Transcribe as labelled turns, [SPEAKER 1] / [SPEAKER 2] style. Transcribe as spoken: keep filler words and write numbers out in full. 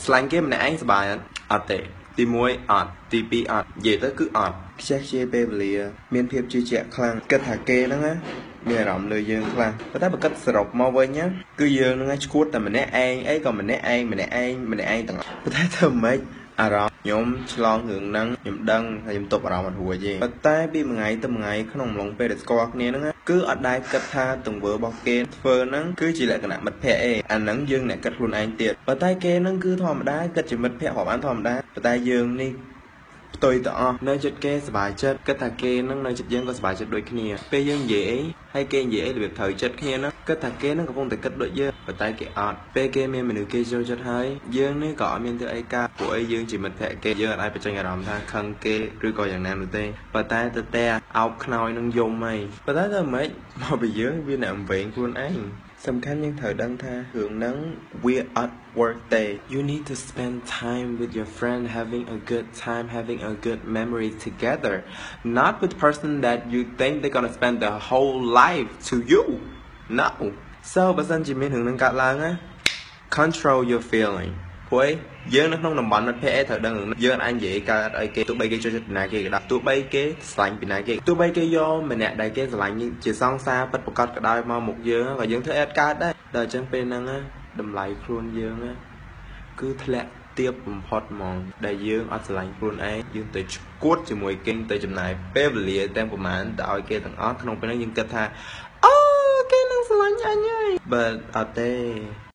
[SPEAKER 1] slang game này anh sẽ bài ở tệទីមួយអត់ទីពីរអត់និយាយទៅគឺអត់ខ្ជះខ្ជាយពេលវេលាមានភាពជឿជាក់ខ្លាំងគិតថាគេហ្នឹងណាមានអារម្មណ៍លើយើងខ្លាំងប៉ុន្តែបើគិតសរុបមកវិញណាគឺយើងហ្នឹងឈួតតែម្នាក់ឯងអីក៏ម្នាក់ឯងម្នាក់ឯងម្នាក់ឯងទាំងអស់ប៉ុន្តែធ្វើម៉េចអារម្មណ៍ខ្ញុំឆ្លងរឿងហ្នឹងខ្ញុំដឹងថាខ្ញុំទប់អារម្មណ៍អត់រួចទេប៉ុន្តែពីមួយថ្ងៃទៅមួយថ្ងៃក្នុងអំឡុងពេលដែលស្គាល់គ្នាហ្នឹងគឺអត់ដែលគិតថាទង្វើរបស់គេធ្វើហ្នឹងគឺជាលក្ខណៈមិត្តភក្តិឯងអាហ្នឹងយើងអ្នកគិតខ្លួនឯងទៀតប៉ុន្តែគេហ្នឹងគឺធម្មតាគិតជាមិត្តភក្តិរាប់អានធម្មតាប៉ុន្តែយើងនេះផ្ទុយទៅអស់នៅចិត្តគេសប្បាយចិត្តគិតថាគេនឹងនៅចិត្តយើងក៏សប្បាយចិត្តដូចគ្នាពេលយើងនិយាយអីហើយគេនិយាយអីរបៀបត្រូវចិត្តគ្នាហ្នឹងគិតថាគេនឹងកំពុងតែគិតដូចយើងប៉ុន្តែគេអត់ពេលគេមានមនុស្សគេចូលចិត្តហើយយើងនេះក៏អត់មានធ្វើអីការព្រោះអីយើងជាមិត្តភក្តិគេយើងអាចបញ្ចេញអារម្មណ៍ថាខឹងគេឬក៏យ៉ាងណានោះទេប៉ុន្តែទៅតែអោបខ្នើយនឹងយំហីប៉ុន្តែទៅមិនមកពីយើងវាអ្នកអំវែងខ្លួនឯងសំខាន់យើងត្រូវដឹងថារឿងហ្នឹងវាអត់ worth it you need to spend time with your friend having a good time having a good memory together not with the person that you think they're gonna spend their whole life to you no so បើសិនជាមានរឿងហ្នឹងកើតឡើងណា control your feeling ព្រោះយើងនៅក្នុងតំបន់មិត្តភក្តិត្រូវដឹងយើងអាចនិយាយកើតអីគេទោះបីគេចូលចិត្តពីណាគេក៏ដោយទោះបីគេស្រឡាញ់ពីណាគេទោះបីគេយកម្នាក់ដែលគេស្រឡាញ់ជាសង្សារពិតប្រាកដក៏ដោយមកមុខយើងក៏យើងធ្វើអត់កើតដែរដល់អញ្ចឹងពេលហ្នឹងតម្លៃខ្លួនយើងគឺធ្លាក់ទាបបំផុតហ្មងដែលយើងអត់ស្រឡាញ់ខ្លួនឯងយើងទៅឈួតជាមួយគេទៅចំណាយពេលវេលាទាំងប្រហែលទៅឲ្យគេទាំងអស់ក្នុងពេលហ្នឹងយើងគិតថាអូគេនឹងស្រឡាញ់អញហើយបើអត់ទេ